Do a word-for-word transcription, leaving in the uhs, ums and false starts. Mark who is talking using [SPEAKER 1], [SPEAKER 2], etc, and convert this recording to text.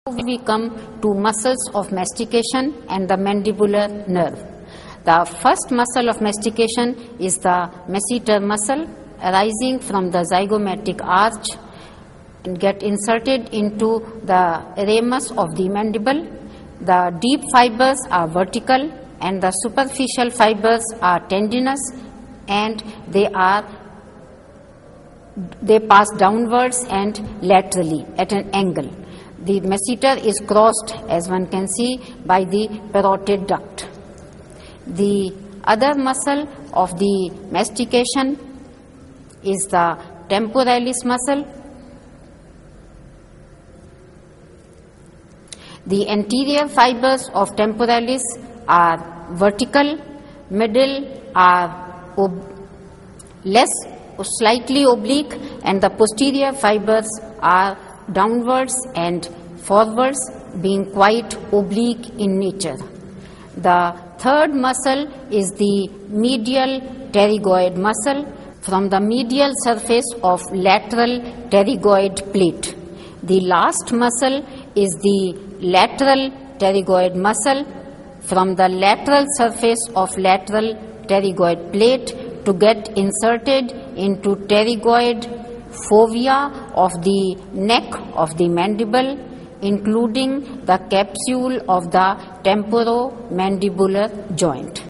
[SPEAKER 1] We come to muscles of mastication and the mandibular nerve. The first muscle of mastication is the masseter muscle arising from the zygomatic arch and get inserted into the ramus of the mandible. The deep fibers are vertical and the superficial fibers are tendinous, and they are they pass downwards and laterally at an angle. The masseter is crossed, as one can see, by the parotid duct. The other muscle of the mastication is the temporalis muscle. The anterior fibers of temporalis are vertical, middle are ob- less slightly oblique, and the posterior fibers are downwards and forwards, being quite oblique in nature. The third muscle is the medial pterygoid muscle from the medial surface of lateral pterygoid plate. The last muscle is the lateral pterygoid muscle from the lateral surface of lateral pterygoid plate to get inserted into pterygoid fovea of the neck of the mandible, including the capsule of the temporomandibular joint.